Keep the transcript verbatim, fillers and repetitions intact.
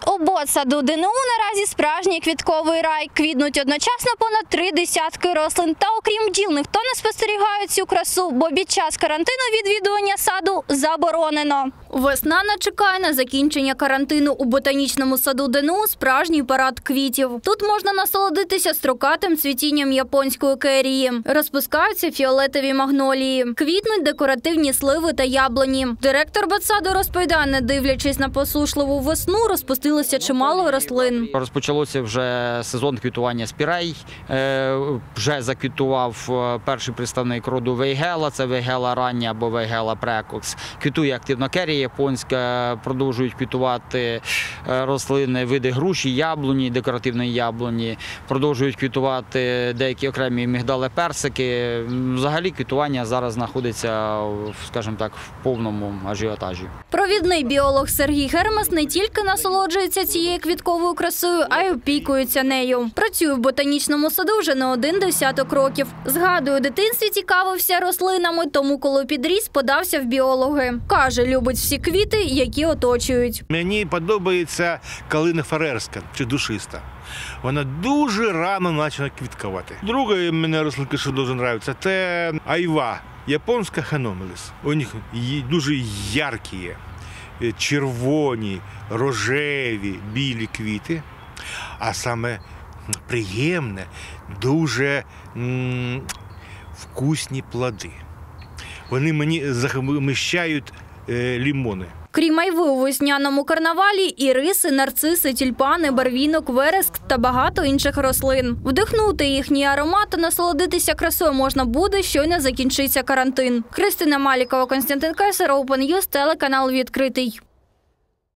У ботсаду ДНУ наразі справжній квітковий рай. Квітнуть одночасно понад три десятки рослин. Та окрім бджіл, ніхто не спостерігає цю красу, бо під час карантину відвідування саду заборонено. Весна не чекає на закінчення карантину. У ботанічному саду ДНУ справжній парад квітів. Тут можна насолодитися строкатим цвітінням японської керії. Розпускаються фіолетові магнолії. Квітнуть декоративні сливи та яблуні. Директор ботсаду розповідає, не дивлячись на посушливу весну, розпустилося чимало рослин. Розпочалося вже сезон квітування спірей. Вже заквітував перший представник роду вейгела, це вейгела рання або вейгела прекокс. Квітує активно керія японська, продовжують квітувати рослини, види груші, яблуні, декоративної яблуні, продовжують квітувати деякі окремі мигдали, персики. Взагалі квітування зараз знаходиться, скажімо так, в повному ажіотажі. Провідний біолог Сергій Гермес не тільки насолоджується цією квітковою красою, а й опікується нею. Працює в ботанічному саду вже не один десяток років. Згадує, у дитинстві цікавився рослинами, тому коли підріс, подався в біологи. Каже, любить всі квіти, які оточують. Мені подобається калина фарерська чи душиста. Вона дуже рано почала квіткувати. Друга мені рослинка, що дуже подобається, це айва, японська ханомеліс. У них дуже яркі, червоні, рожеві, білі квіти. А саме приємне, дуже м- вкусні плоди. Вони мені захищають е, лимони. Крім айви, у весняному карнавалі – іриси, нарциси, тюльпани, барвінок, вереск та багато інших рослин. Вдихнути їхній аромат та насолодитися красою можна буде, щойно закінчиться карантин. Христина Малікова, Константин Кесар, Open News, телеканал «Відкритий».